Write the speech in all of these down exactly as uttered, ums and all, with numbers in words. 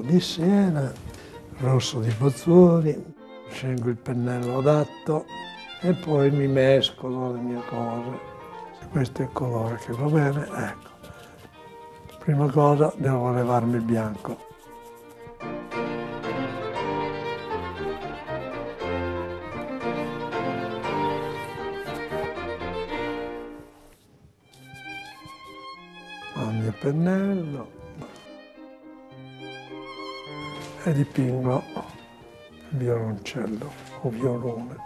di Siena, rosso di Bozzoni, scelgo il pennello adatto e poi mi mescolo le mie cose. Se questo è il colore che va bene, ecco. Prima cosa devo levarmi il bianco. Ho il mio pennello e dipingo il violoncello o violone.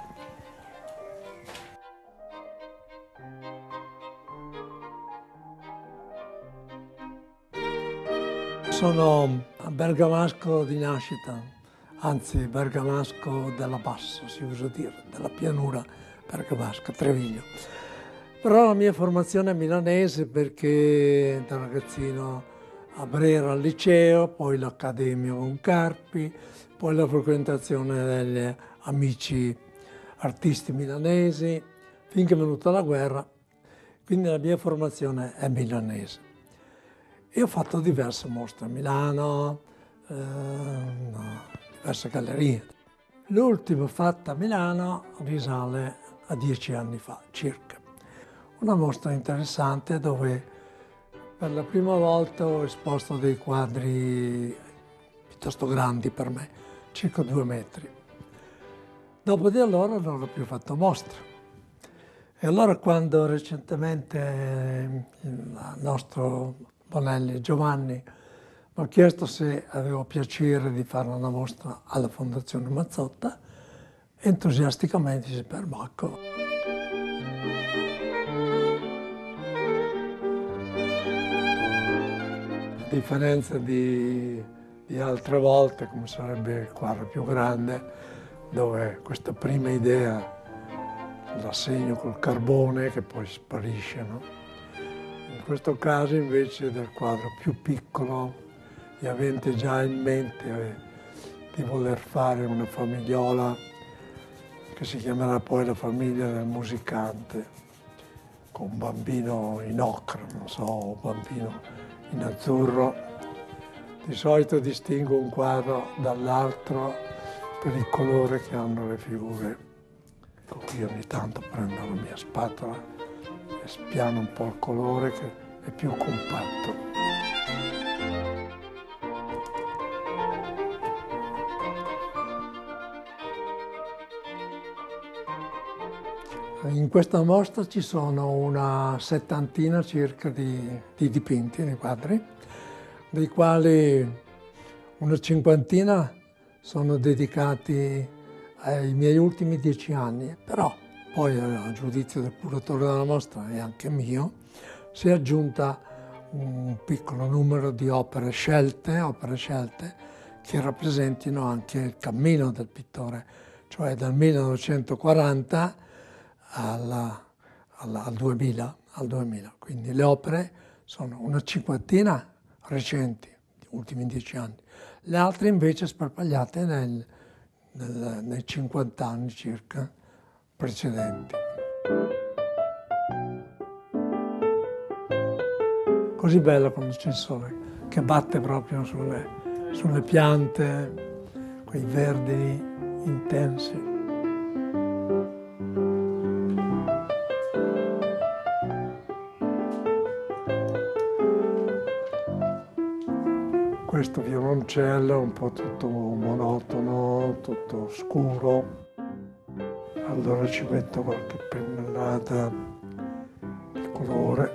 Sono bergamasco di nascita, anzi bergamasco della Basso, si usa dire, della pianura bergamasca, Treviglio. Però la mia formazione è milanese perché da ragazzino a Brera al liceo, poi l'Accademia con Carpi, poi la frequentazione degli amici artisti milanesi, finché è venuta la guerra, quindi la mia formazione è milanese. E ho fatto diverse mostre a Milano, eh, no, diverse gallerie. L'ultima fatta a Milano risale a dieci anni fa circa. Una mostra interessante dove per la prima volta ho esposto dei quadri piuttosto grandi per me, circa due metri. Dopo di allora non ho più fatto mostre. E allora quando recentemente il nostro Bonelli Giovanni mi ha chiesto se avevo piacere di fare una mostra alla Fondazione Mazzotta, entusiasticamente disse perbacco. A differenza di, di altre volte, come sarebbe il quadro più grande, dove questa prima idea la segno col carbone che poi sparisce, no? In questo caso invece del quadro più piccolo e avente già in mente eh, di voler fare una famigliola che si chiamerà poi la famiglia del musicante, con un bambino in ocra, non so, un bambino in azzurro. Di solito distingo un quadro dall'altro per il colore che hanno le figure. Ecco, qui ogni tanto prendo la mia spatola e spiano un po' il colore che è più compatto. In questa mostra ci sono una settantina circa di, di dipinti, di quadri, dei quali una cinquantina sono dedicati ai miei ultimi dieci anni, però poi a giudizio del curatore della mostra e anche mio si è aggiunta un piccolo numero di opere scelte, opere scelte che rappresentino anche il cammino del pittore, cioè dal millenovecentoquaranta alla, alla, al, duemila, al duemila. Quindi le opere sono una cinquantina recenti, gli ultimi dieci anni, le altre invece sparpagliate nel, nel, nei cinquanta anni circa precedenti. Così bella quando c'è il sole, che batte proprio sulle, sulle piante, quei verdi intensi. Questo violoncello è un po' tutto monotono, tutto scuro. Allora ci metto qualche pennellata di colore,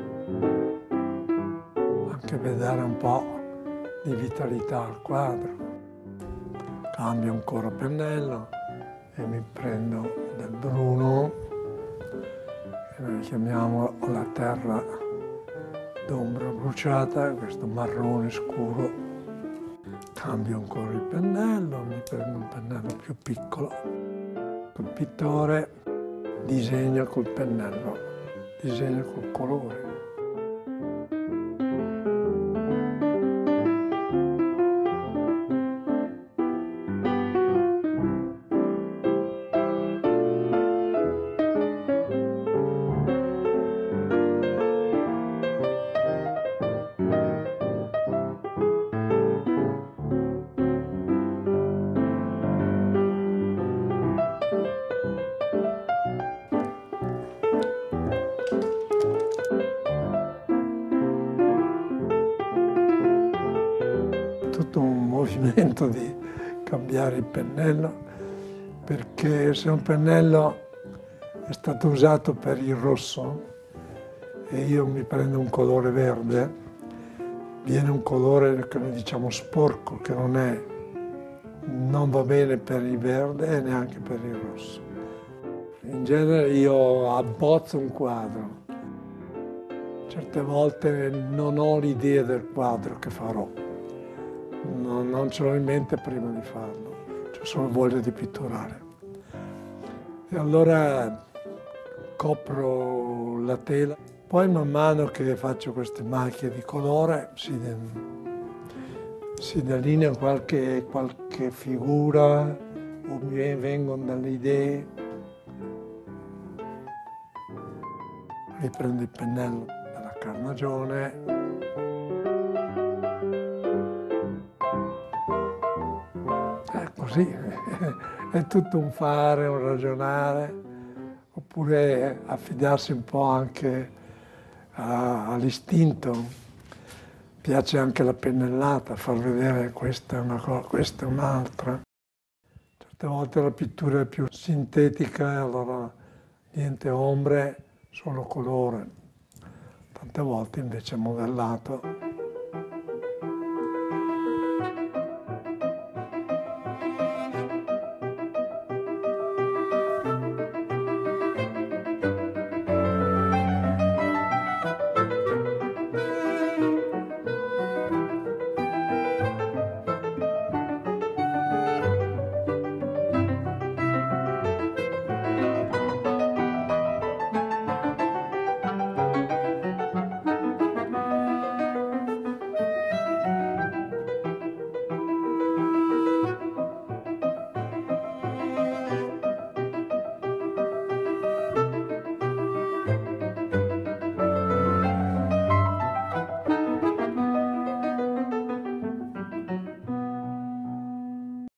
anche per dare un po' di vitalità al quadro. Cambio ancora pennello e mi prendo del bruno, che noi chiamiamo la terra d'ombra bruciata, questo marrone scuro. Cambio ancora il pennello, mi prendo un pennello più piccolo. Il pittore disegna col pennello, disegna col colore. momento di cambiare il pennello, perché se un pennello è stato usato per il rosso e io mi prendo un colore verde, viene un colore che noi diciamo sporco, che non è, non va bene per il verde e neanche per il rosso. In genere io abbozzo un quadro. Certe volte non ho l'idea del quadro che farò, non, non ce l'ho in mente prima di farlo, c'ho solo voglia di pitturare. E allora copro la tela, poi man mano che faccio queste macchie di colore si, de, si delinea qualche, qualche figura o mi vengono delle idee, riprendo il pennello della carnagione, è così, è tutto un fare, un ragionare, oppure affidarsi un po' anche all'istinto. Piace anche la pennellata, far vedere questa è una cosa, questa è un'altra. Certe volte la pittura è più sintetica, allora niente ombre, solo colore. Tante volte invece modellato.